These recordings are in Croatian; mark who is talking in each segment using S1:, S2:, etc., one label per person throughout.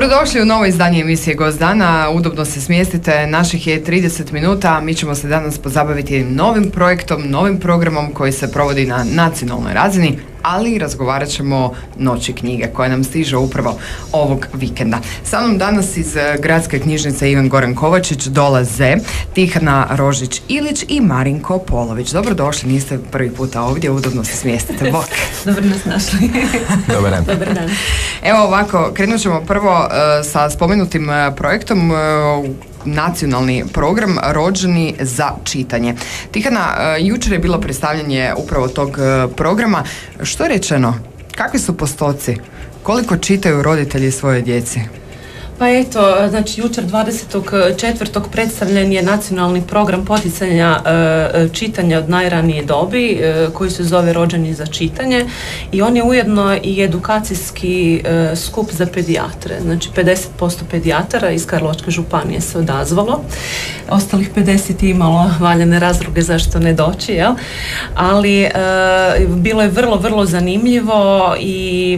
S1: Dobrodošli u novo izdanje emisije Gost dana. Udobno se smjestite, naših je 30 minuta. Mi ćemo se danas pozabaviti novim projektom, novim programom koji se provodi na nacionalnoj razini, ali razgovarat ćemo Noći knjige koja nam stiže upravo ovog vikenda. Sa mnom danas iz Gradske knjižnice Ivan Goran Kovačić dolaze Tihana Rožić-Ilić i Marinko Polović. Dobrodošli, niste prvi puta ovdje, udobno se smjestite. Bok.
S2: Dobro nas našli.
S3: Dobar dan.
S2: Dobar dan.
S1: Evo ovako, krenut ćemo prvo sa spomenutim projektom, nacionalni program Rođeni za čitanje. Tihana, jučer je bilo predstavljanje upravo tog programa. Što je rečeno? Kakvi su postoci? Koliko čitaju roditelji svoje djeci?
S2: Pa eto, znači jučer 24. predstavljen je nacionalni program poticanja čitanja od najranije dobi koji se zove Rođeni za čitanje i on je ujedno i edukacijski skup za pedijatre. Znači 50% pedijatara iz Karlovačke županije se odazvalo. Ostalih 50 je imalo valjane razloge zašto ne doći, jel? Ali bilo je vrlo, vrlo zanimljivo i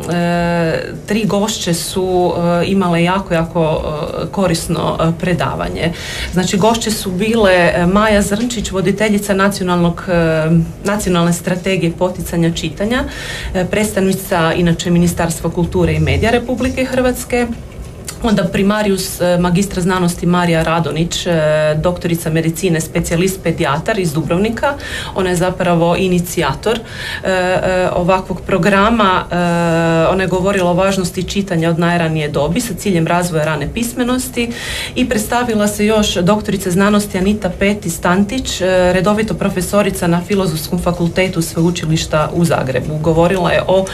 S2: 3 gošće su imale jako korisno predavanje. Znači gošće su bile Maja Zrnčić, voditeljica nacionalne strategije poticanja čitanja, predstavnica inače Ministarstva kulture i medija Republike Hrvatske, onda primarijus magistra znanosti Marija Radonić, doktorica medicine, specijalist pedijatar iz Dubrovnika. Ona je zapravo inicijator ovakvog programa. Ona je govorila o važnosti čitanja od najranije dobi sa ciljem razvoja rane pismenosti i predstavila se još doktorica znanosti Anita Peti-Stantić, redovito profesorica na Filozofskom fakultetu Sveučilišta u Zagrebu. Govorila je o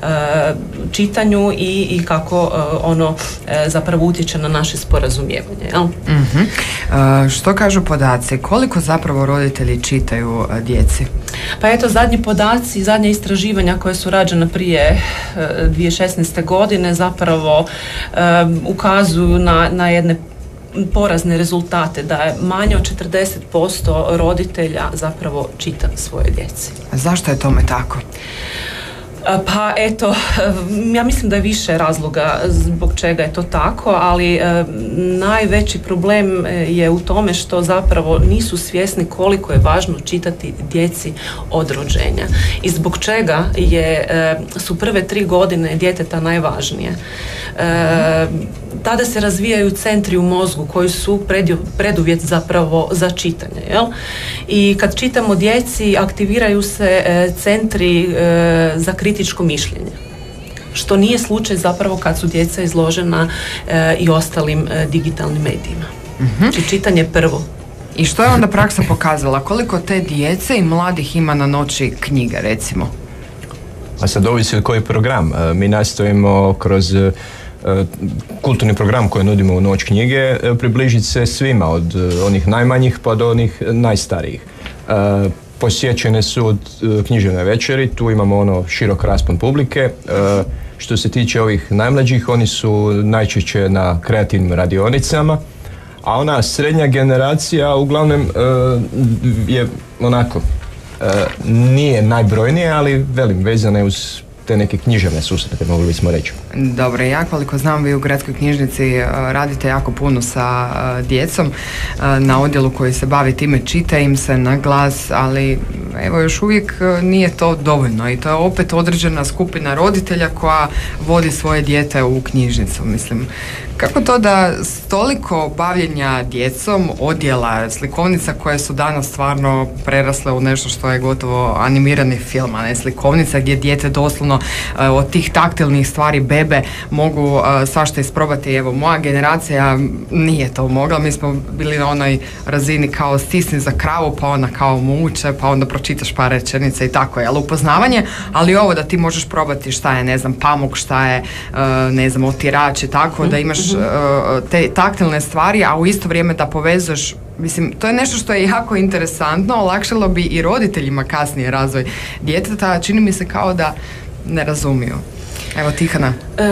S2: čitanju i kako ono zapravo utječe na naše sporazumijevanje. Jel?
S1: Što kažu podaci? Koliko zapravo roditelji čitaju djeci?
S2: Pa eto, zadnji podaci, zadnja istraživanja koja su rađena prije 2016. godine zapravo ukazuju na jedne porazne rezultate, da je manje od 40% roditelja zapravo čita svoje djeci.
S1: A zašto je tome tako?
S2: Pa eto, ja mislim da je više razloga zbog čega je to tako, ali najveći problem je u tome što zapravo nisu svjesni koliko je važno čitati djeci od rođenja i zbog čega su prve 3 godine djeteta najvažnije. Tada se razvijaju centri u mozgu koji su preduvjet zapravo za čitanje. Jel? I kad čitamo djeci, aktiviraju se centri za kritičko mišljenje, što nije slučaj zapravo kad su djeca izložena i ostalim digitalnim medijima. Znači čitanje prvo.
S1: I što je onda praksa pokazala? Koliko te djece i mladih ima na Noći knjige, recimo?
S3: A sad ovisi koji program. Mi nastojimo kroz kulturni program koji nudimo u Noć knjige približiti se svima, od onih najmanjih pa do onih najstarijih. Posjećene su književne večeri, tu imamo širok raspon publike. Što se tiče ovih najmlađih, oni su najčešće na kreativnim radionicama, a ona srednja generacija uglavnom je onako, nije najbrojnija, ali velim, vezana je uz te neke književne susrete, mogli bismo reći.
S1: Dobro, ja koliko znam, vi u Gradskoj knjižnici radite jako puno sa djecom na odjelu koji se bavi time, čita im se na glas, ali evo još uvijek nije to dovoljno i to je opet određena skupina roditelja koja vodi svoje dijete u knjižnicu. Mislim, kako to da toliko bavljenja djecom, odjela, slikovnica koje su danas stvarno prerasle u nešto što je gotovo animirani film, a ne slikovnica, gdje dijete doslovno od tih taktilnih stvari bebe mogu svašta isprobati. Evo, moja generacija nije to mogla, mi smo bili na onoj razini kao stisni za kravu, pa ona kao muče, pa onda pročitaš par rečenica i tako je, ali upoznavanje, ali ovo da ti možeš probati šta je, ne znam, pamuk, šta je, ne znam, otirač i tako, da imaš te taktilne stvari, a u isto vrijeme da povezuješ. Mislim, to je nešto što je jako interesantno, olakšalo bi i roditeljima kasnije razvoj djeteta, čini mi se kao da ne razumiju. Evo, Tihana.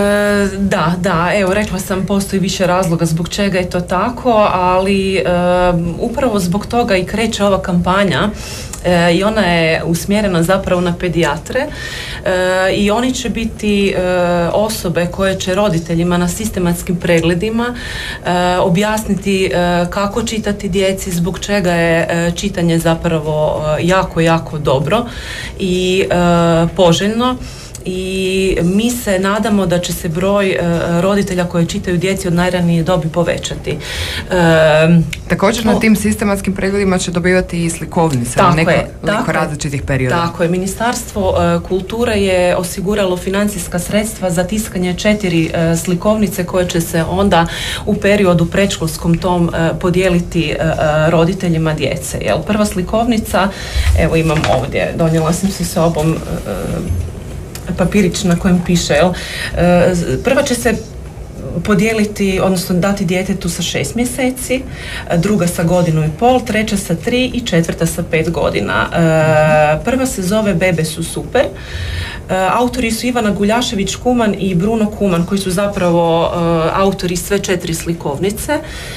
S2: Da, evo, rekla sam, postoji više razloga zbog čega je to tako, ali upravo zbog toga i kreće ova kampanja i ona je usmjerena zapravo na pedijatre i oni će biti osobe koje će roditeljima na sistematskim pregledima objasniti kako čitati djeci, zbog čega je čitanje zapravo jako, jako dobro i poželjno. I mi se nadamo da će se broj roditelja koji čitaju djeci od najranije dobi povećati.
S1: Također na tim sistematskim pregledima će dobivati i slikovnice na nekoliko različitih perioda.
S2: Tako je. Ministarstvo kulture je osiguralo financijska sredstva za tiskanje 4 slikovnice koje će se onda u periodu predškolskom tom podijeliti roditeljima djece. Prva slikovnica, evo imam ovdje, donijela sam si sobom papirić na kojem piše, prva će se podijeliti, odnosno dati djetetu sa 6 mjeseci, druga sa 1,5 godinu, treća sa 3 i četvrta sa 5 godina. Prva se zove Bebe su super. Autori su Ivana Guljašević-Kuman i Bruno Kuman, koji su zapravo autori sve 4 slikovnice.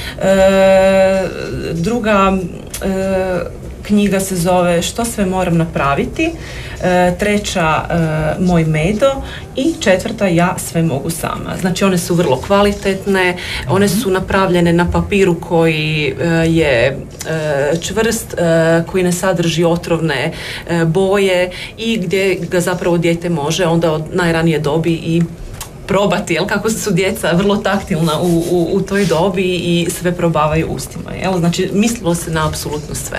S2: Druga knjiga se zove Što sve moram napraviti, treća Moj medo i četvrta Ja sve mogu sama. Znači one su vrlo kvalitetne, one su napravljene na papiru koji je čvrst, koji ne sadrži otrovne boje i gdje ga zapravo dijete može onda od najranije dobi i probati, jel, kako su djeca vrlo taktilna u toj dobi i sve probavaju ustima. Jel? Znači mislilo se na apsolutno sve.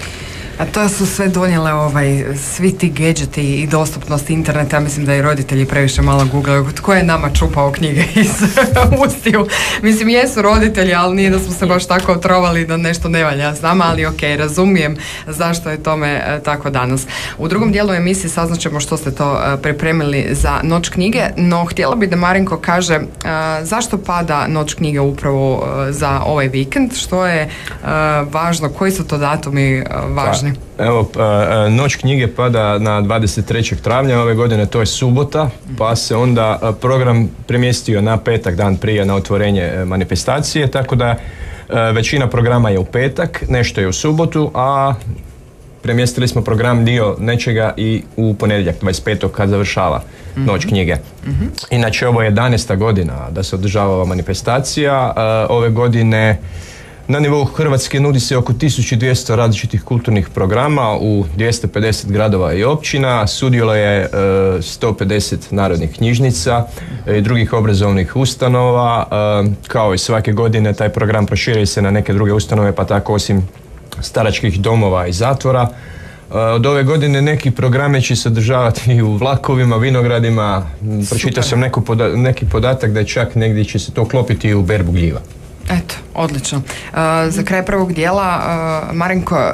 S1: A to su sve donijele svi ti gadgeti i dostupnost interneta. Mislim da i roditelji previše malo googlaju tko je nama čupao knjige iz ustiju. Mislim, jesu roditelji, ali nije da smo se baš tako otrovali da nešto ne valja s nama, ali ok, razumijem zašto je tome tako danas. U drugom dijelu emisije saznaćemo što ste to pripremili za Noć knjige, no htjela bi da Marinko kaže zašto pada Noć knjige upravo za ovaj vikend, što je važno, koji su to datumi važni?
S3: Evo, Noć knjige pada na 23. travnja ove godine, to je subota, pa se onda program premjestio na petak, dan prije na otvorenje manifestacije, tako da većina programa je u petak, nešto je u subotu, a premjestili smo program dio nečega i u ponedjeljak 25. kad završava Noć knjige. Inače, ovo je 11. godina da se održava ova manifestacija. Ove godine na nivou Hrvatske nudi se oko 1200 različitih kulturnih programa u 250 gradova i općina. Sudjeluje 150 narodnih knjižnica i drugih obrazovnih ustanova. Kao i svake godine taj program proširuje se na neke druge ustanove, pa tako osim staračkih domova i zatvora. Od ove godine neki programe će se održavati i u vlakovima, vinogradima. Pročitao sam neki podatak da je čak negdje će se to klopiti i u berbu gljiva.
S1: Eto, odlično. Za kraj prvog dijela, Marinko,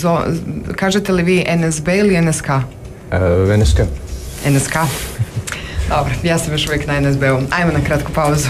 S1: kažete li vi NSB ili NSK?
S3: NSK.
S1: NSK? Dobro, ja sam još uvijek na NSB-u. Ajmo na kratku pauzu.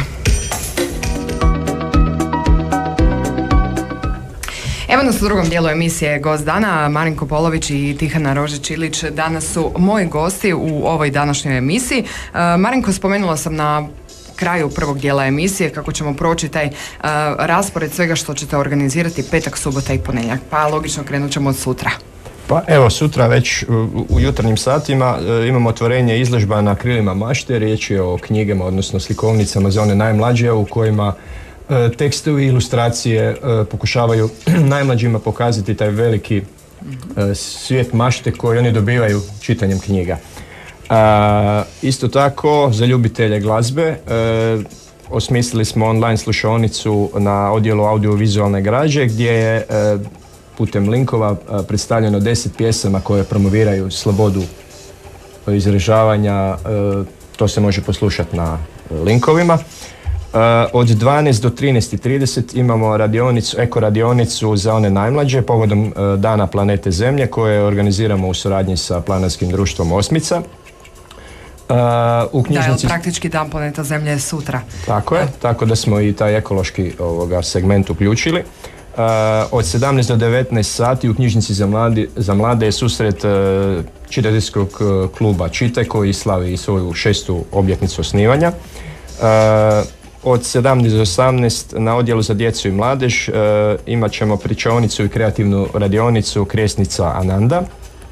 S1: Evo nas u drugom dijelu emisije Gost dana. Marinko Polović i Tihana Rožić-Ilić danas su moji gosti u ovoj današnjoj emisiji. Marinko, spomenula sam na kraju prvog dijela emisije kako ćemo proći taj raspored svega što ćete organizirati petak, subota i ponedjeljak. Pa logično krenut ćemo od sutra.
S3: Pa evo, sutra već u jutarnjim satima imamo otvorenje izložba Na krilima mašte. Riječ je o knjigama, odnosno slikovnicama za one najmlađe u kojima tekstovi i ilustracije pokušavaju najmlađima pokazati taj veliki svijet mašte koji oni dobivaju čitanjem knjiga. Isto tako, za ljubitelje glazbe osmislili smo online slušaonicu na odjelu audiovizualne građe gdje je putem linkova predstavljeno 10 pjesama koje promoviraju slobodu izražavanja. To se može poslušati na linkovima. Od 12 do 13:30 imamo eko radionicu za one najmlađe povodom Dana planete Zemlje koje organiziramo u suradnji sa Planarskim društvom Osmica.
S2: U
S1: knjižnici... Da, praktički Dan planeta Zemlje je sutra.
S3: Tako je, tako da smo i taj ekološki segment uključili. Od 17 do 19 sati u knjižnici za mlade je susret čitateljskog kluba Čite koji slavi svoju 6. obljetnicu osnivanja. Od 17 do 18 na odjelu za djecu i mladež imat ćemo pričaonicu i kreativnu radionicu Krijesnica Ananda.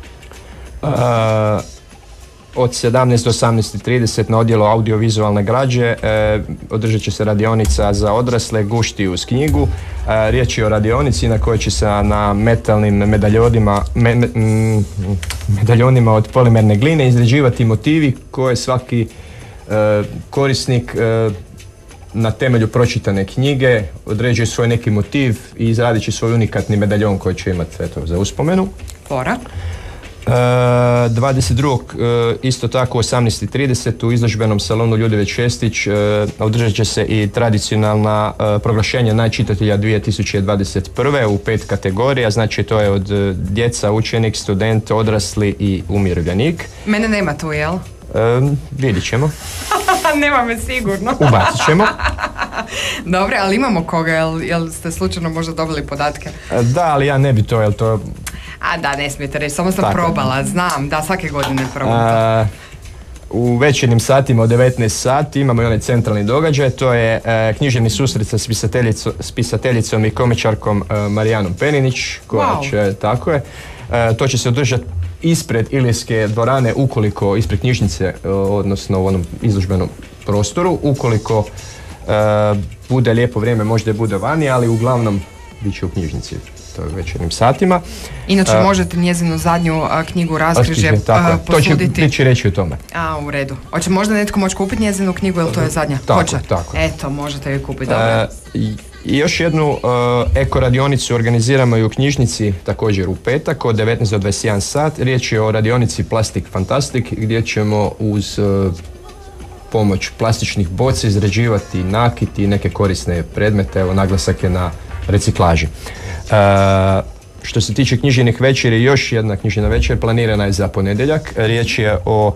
S3: Od 17 do 18:30 na odjelu audiovizualne građe održat će se radionica za odrasle Gušti uz knjigu. Riječ je o radionici na kojoj će se na metalnim medaljonima od polimerne gline izrađivati motivi koje svaki korisnik na temelju pročitane knjige određuje svoj neki motiv i izradit će svoj unikatni medaljon koji će imati za uspomenu.
S1: Fora.
S3: 22. Isto tako u 18:30 u izložbenom salonu Ljudevit Šestić održat će se i tradicionalna proglašenja najčitatelja 2021. u 5 kategorija, znači to je od djeca, učenik, student, odrasli i umirovljenik.
S1: Mene nema tu, jel?
S3: Vidit ćemo.
S1: Nema me sigurno.
S3: Ubacit ćemo.
S1: Dobre, ali imamo koga, jel ste slučajno možda dobili podatke?
S3: Da, ali ja ne bi to, jel to...
S1: A da, ne smijete reći, samo sam probala, znam, da, svake godine probam.
S3: U večernjim satima od 19 sati imamo i onaj centralni događaj, to je književni susret sa spisateljicom i komičarkom Marijanom Peninić, koja će, tako je, to će se održati ispred Ilijske dvorane, ukoliko, ispred knjižnice, odnosno u onom izložbenom prostoru, ukoliko bude lijepo vrijeme, možda bude vani, ali uglavnom bit će u knjižnici. Večernim satima.
S1: Inače možete njezinu zadnju knjigu Raskrižje posuditi.
S3: To će reći o tome.
S1: U redu. Hoće možda netko moći kupiti njezinu knjigu, ili to je zadnja?
S3: Tako.
S1: Eto, možete ju kupiti, dobro.
S3: I još jednu eko radionicu organiziramo i u knjižnici također u petak od 19 do 21 sat. Riječ je o radionici Plastic Fantastic gdje ćemo uz pomoć plastičnih boca izrađivati nakit i neke korisne predmete. Evo, naglasak je na reciklaži. Što se tiče književnih večeri, još jedna književna večer planirana je za ponedjeljak. Riječ je o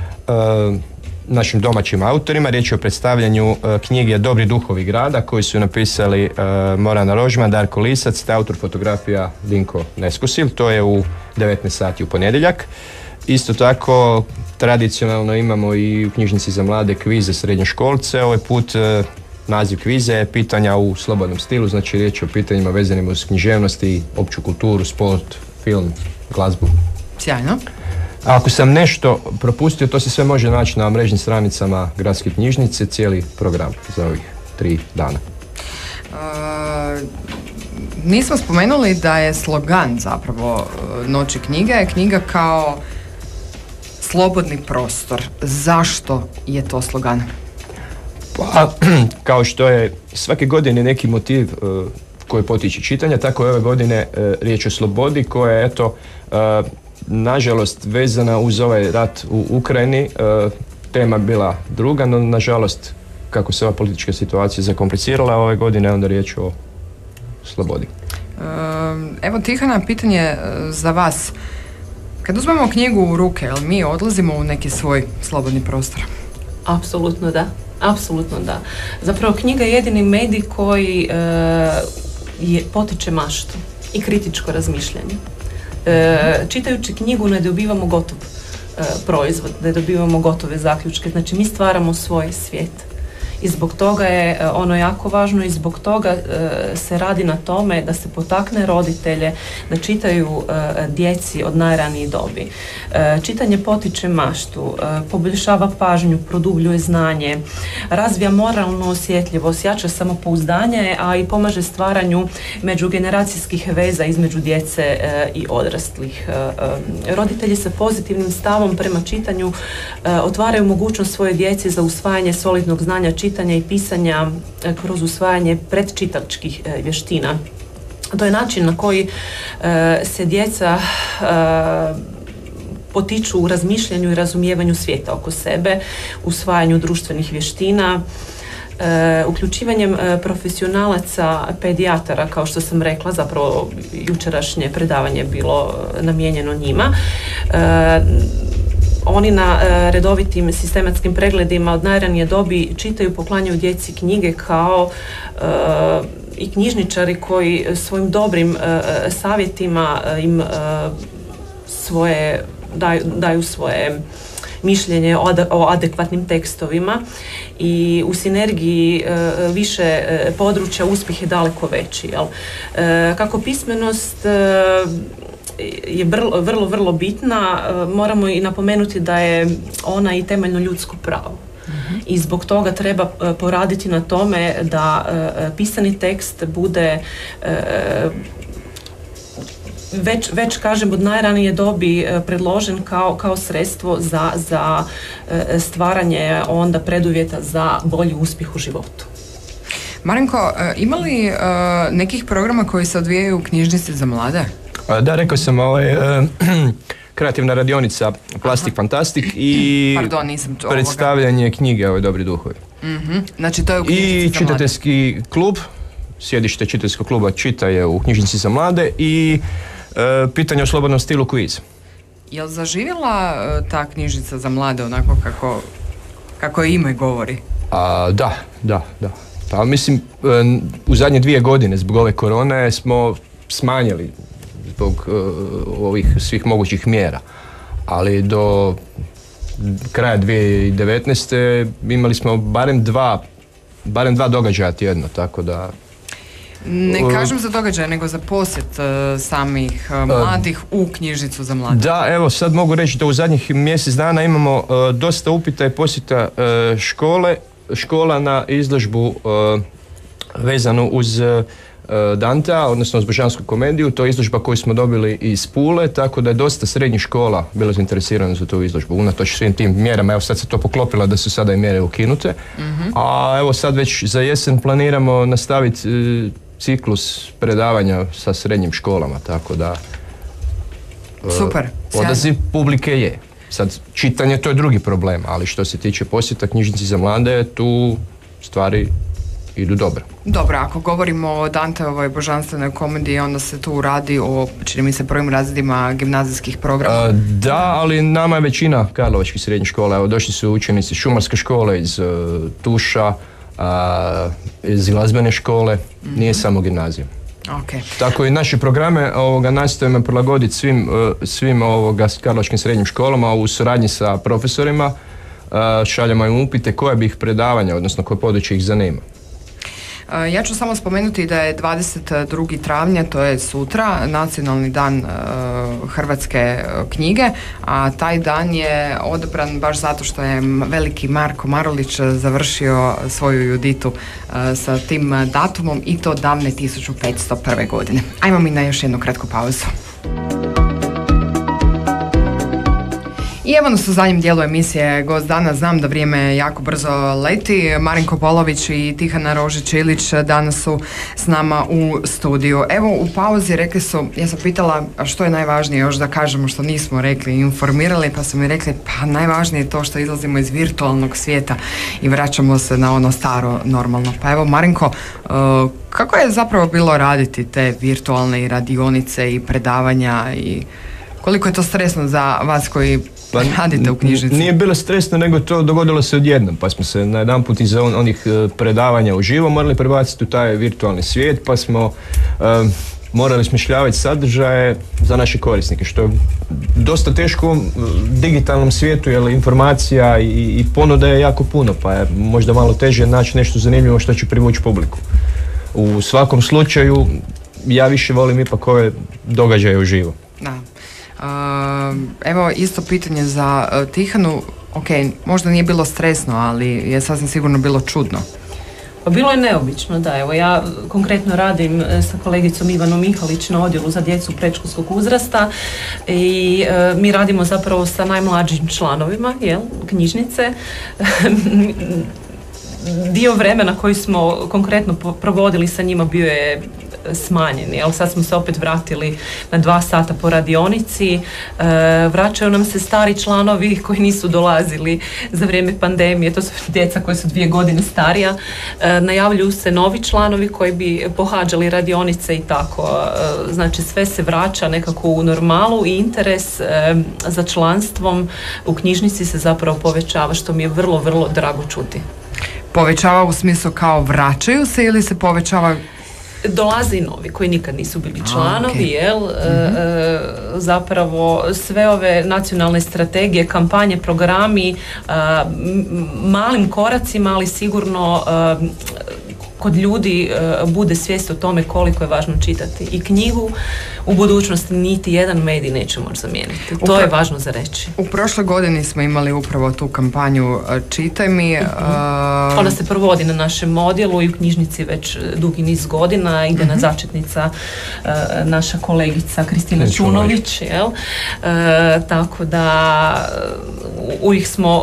S3: našim domaćim autorima, riječ je o predstavljanju knjige Dobri duhovi grada koji su napisali Morana Rožman, Darko Lisac te autor fotografija Dinko Neskusil. To je u 19 sati u ponedjeljak. Isto tako tradicionalno imamo i u knjižnici za mlade kvize srednjoškolce. Ovaj put naziv kvize je pitanja u slobodnom stilu, znači riječ je o pitanjima vezanim uz književnosti, opću kulturu, sport, film, glazbu.
S1: Sjajno.
S3: A ako sam nešto propustio, to se sve može naći na mrežnim stranicama Gradske knjižnice, cijeli program za ovih 3 dana.
S1: Nismo spomenuli da je slogan zapravo Noći knjige, knjiga kao slobodni prostor. Zašto je to slogan?
S3: Pa, kao što je svake godine neki motiv koji potiče čitanja, tako je ove godine riječ o slobodi koja je, eto, nažalost vezana uz ovaj rat u Ukrajini. Tema bila druga, no nažalost kako se ova politička situacija zakomplicirala ove godine, onda riječ o slobodi.
S1: Evo, Tihana, pitanje za vas. Kad uzmemo knjigu u ruke, jel mi odlazimo u neki svoj slobodni prostor?
S2: Apsolutno da. Apsolutno da. Zapravo knjiga je jedini medij koji potiče maštu i kritičko razmišljanje. Čitajući knjigu ne dobivamo gotov proizvod, ne dobivamo gotove zaključke, znači mi stvaramo svoj svijet. I zbog toga je ono jako važno i zbog toga se radi na tome da se potakne roditelje da čitaju djeci od najranije dobi. Čitanje potiče maštu, poboljšava pažnju, produbljuje znanje, razvija moralnu osjetljivost, jača samopouzdanje, a i pomaže stvaranju međugeneracijskih veza između djece i odraslih. Roditelji sa pozitivnim stavom prema čitanju otvaraju mogućnost svoje djeci za usvajanje solidnog znanja čitanja i pisanja kroz usvajanje predčitačkih vještina. To je način na koji se djeca potiču u razmišljanju i razumijevanju svijeta oko sebe, usvajanju društvenih vještina, uključivanjem profesionalaca, pedijatara, kao što sam rekla, zapravo jučerašnje predavanje je bilo namijenjeno njima. Oni na redovitim sistematskim pregledima od najranije dobi čitaju, poklanjaju djeci knjige kao i knjižničari koji svojim dobrim savjetima im daju svoje mišljenje o adekvatnim tekstovima i u sinergiji više područja uspjeh je daleko veći. Jel? Kako pismenost je vrlo bitna, moramo i napomenuti da je ona i temeljno ljudsko pravo. I zbog toga treba poraditi na tome da pisani tekst bude već kažem od najranije dobi predložen kao sredstvo za stvaranje onda preduvjeta za bolji uspjeh u životu.
S1: Marinko, ima li nekih programa koji se odvijaju u knjižnici za mlade?
S3: Da, rekao sam, kreativna radionica Plastik Fantastik i predstavljanje knjige Ove dobri duhovi.
S1: Znači to je u knjižnici za mlade. I
S3: čitateljski klub, sjedište čitateljskog kluba Čita je u knjižnici za mlade i pitanje o slobodnom stilu quiz.
S1: Je li zaživjela ta knjižnica za mlade onako kako ime govori?
S3: Da. Pa mislim, u zadnje 2 godine zbog ove korone smo smanjili zbog ovih svih mogućih mjera, ali do kraja 2019. imali smo barem dva događaja tjedno, tako da...
S1: Ne kažem za događaje, nego za posjet samih mladih u knjižnicu za mlade.
S3: Da, evo sad mogu reći da u zadnjih mjesec dana imamo dosta upita i posjeta škola na izložbu vezanu uz Dantea, odnosno uz božansku komediju. To je izložba koju smo dobili iz Pule, tako da je dosta srednjih škola bilo zainteresirano za tu izložbu, unatoč svim tim mjerama. Evo sad se to poklopilo da su sada i mjere ukinute. A evo sad već za jesen planiramo nastaviti ciklus predavanja sa srednjim školama, tako da
S1: super,
S3: odaziv publike je. Sad, čitanje to je drugi problem, ali što se tiče posjeta knjižnici za mlade, tu stvari idu dobro.
S1: Dobro, ako govorimo o Danteovoj božanstvenoj komediji, onda se tu radi o, čini mi se, prvim razredima gimnazijskih programa.
S3: Da, ali nama je većina karlovačkih srednjih škola. Evo, došli su učenici šumarske škole, iz Tuša, iz glazbene škole, nije samo gimnazija.
S1: Okay.
S3: Tako i naše programe nastojimo prilagoditi svim karlovačkim srednjim školama u suradnji sa profesorima, šaljemo im upite koje bi ih predavanja, odnosno koje područje ih zanima.
S1: Ja ću samo spomenuti da je 22. travnja, to je sutra, nacionalni dan hrvatske knjige, a taj dan je odabran baš zato što je veliki Marko Marulić završio svoju Juditu sa tim datumom i to davne 1501. godine. Ajmo mi na još jednu kratku pauzu. I evo nas u zadnjem dijelu emisije Gost dana. Znam da vrijeme jako brzo leti. Marinko Polović i Tihana Rožić-Ilić danas su s nama u studiju. Evo, u pauzi rekli su, ja sam pitala što je najvažnije još da kažemo što nismo rekli, informirali, pa su mi rekli pa najvažnije je to što izlazimo iz virtualnog svijeta i vraćamo se na ono staro normalno. Pa evo, Marinko, kako je zapravo bilo raditi te virtualne i radionice i predavanja i koliko je to stresno za vas koji radite u knjižnici?
S3: Nije bilo stresno, nego to dogodilo se odjednom, pa smo se na jedan put iz onih predavanja uživo morali prebaciti u taj virtualni svijet, pa smo morali smišljavati sadržaje za naše korisnike, što je dosta teško u digitalnom svijetu, jer informacija i ponuda je jako puno, pa je možda malo teže naći nešto zanimljivo što će privući publiku. U svakom slučaju, ja više volim ipak ove događaje uživo.
S1: Da. Evo isto pitanje za Tihanu. Ok, možda nije bilo stresno, ali je sasvim sigurno bilo čudno.
S2: Pa bilo je neobično, da. Evo, ja konkretno radim sa kolegicom Ivanom Mihalić na odjelu za djecu predškolskog uzrasta i mi radimo zapravo sa najmlađim članovima knjižnice. Dio vremena koji smo konkretno provodili sa njima bio je smanjen, sad smo se opet vratili na 2 sata po radionici, vraćaju nam se stari članovi koji nisu dolazili za vrijeme pandemije, to su djeca koja su 2 godine starija, najavljuju se novi članovi koji bi pohađali radionice i tako, znači sve se vraća nekako u normalu i interes za članstvom u knjižnici se zapravo povećava, što mi je vrlo, vrlo drago čuti.
S1: Povećava u smislu kao vraćaju se ili se povećava?
S2: dolaze i novi koji nikad nisu bili članovi, zapravo sve ove nacionalne strategije, kampanje, programi, malim koracima, ali sigurno kod ljudi bude svijest o tome koliko je važno čitati i knjigu. U budućnosti niti jedan medij neće moći zamijeniti. To je važno za reći.
S1: U prošloj godini smo imali upravo tu kampanju Čitaj mi.
S2: Ona se provodi na našem odjelu i u knjižnici već dugi niz godina. Ide na začetnica naša kolegica Kristina Čunović. Tako da uvijek smo...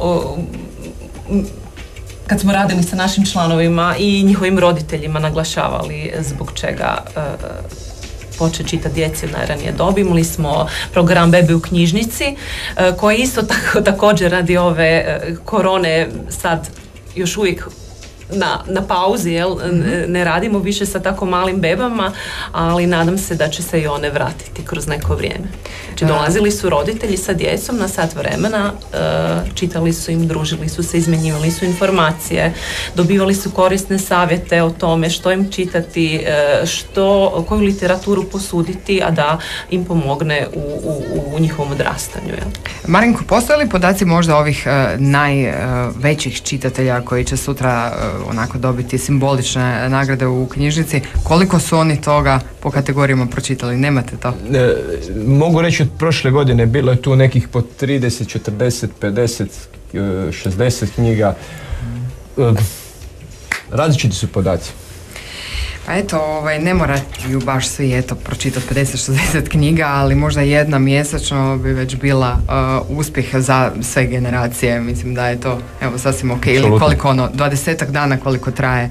S2: kad smo radili sa našim članovima i njihovim roditeljima naglašavali zbog čega početi čitati djeci od najranije dobi. Imali smo program Bebe u knjižnici koji isto također radi ove korone sad još uvijek na pauzi, ne radimo više sa tako malim bebama, ali nadam se da će se i one vratiti kroz neko vrijeme. Znači, dolazili su roditelji sa djecom na sat vremena, čitali su im, družili su se, izmjenjivali su informacije, dobivali su korisne savjete o tome što im čitati, koju literaturu posuditi, a da im pomogne u njihovom odrastanju.
S1: Marinko, postoje li podaci možda ovih najvećih čitatelja koji će sutra onako dobiti simbolične nagrade u knjižnici? Koliko su oni toga po kategorijama pročitali? Nemate to?
S3: Mogu reći od prošle godine bilo je tu nekih po 30, 40, 50, 60 knjiga. Različiti su podaci.
S1: Pa eto, ne moraju baš svi pročitati 50-60 knjiga, ali možda jedna mjesečno bi već bila uspjeh za sve generacije. Mislim da je to sasvim ok. Ili koliko 20 dana koliko traje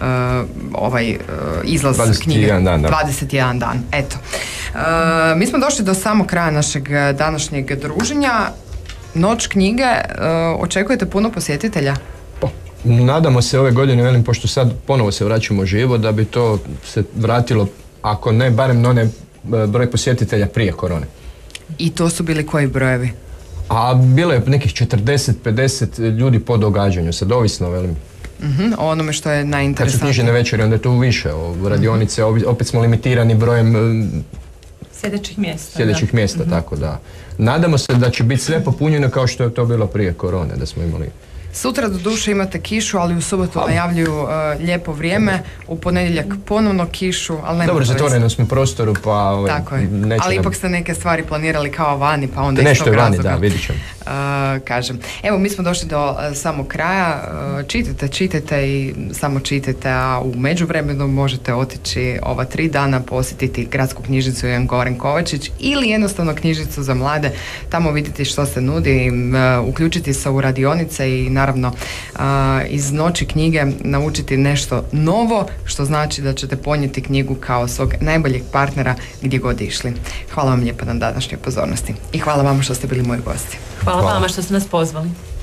S1: izlaz knjige. 21 dan. Eto. Mi smo došli do samog kraja našeg današnjeg druženja. Noć knjige, očekujete puno posjetitelja?
S3: Nadamo se ove godine, velim, pošto sad ponovo se vraćamo živo, da bi to se vratilo, ako ne, barem na onaj broj posjetitelja prije korone.
S1: I to su bili koji brojevi?
S3: A bilo je nekih 40-50 ljudi po događanju, sad ovisno, velim.
S1: O onome što je najinteresantnije.
S3: Kad su knjižene večeri, onda je tu više. Radionice, opet smo limitirani brojem sljedećih mjesta, tako da. Nadamo se da će biti sve popunjeno kao što je to bilo prije korone, da smo imali.
S1: Sutra do duše imate kišu, ali u subotu najavljuju lijepo vrijeme, u ponedjeljak ponovno kišu, ali nema.
S3: Dobro, zatvoreno smo prostoru, pa
S1: tako je. Ali ipak ste neke stvari planirali kao vani, pa onda
S3: nešto je vani, da, vidit ćemo.
S1: Kažem. Evo, mi smo došli do samog kraja. Čitajte i samo čitajte, a u međuvremenu možete otići ova 3 dana posjetiti gradsku knjižnicu Ivan Goran Kovačić ili jednostavno knjižnicu za mlade, tamo vidjeti što se nudi, uključiti se u radionice i naravno iz noći knjige naučiti nešto novo, što znači da ćete ponijeti knjigu kao svog najboljeg partnera gdje god išli. Hvala vam lijepo na današnjoj pozornosti i hvala vam što ste bili moji gosti.
S2: Hvala vama što ste nas pozvali.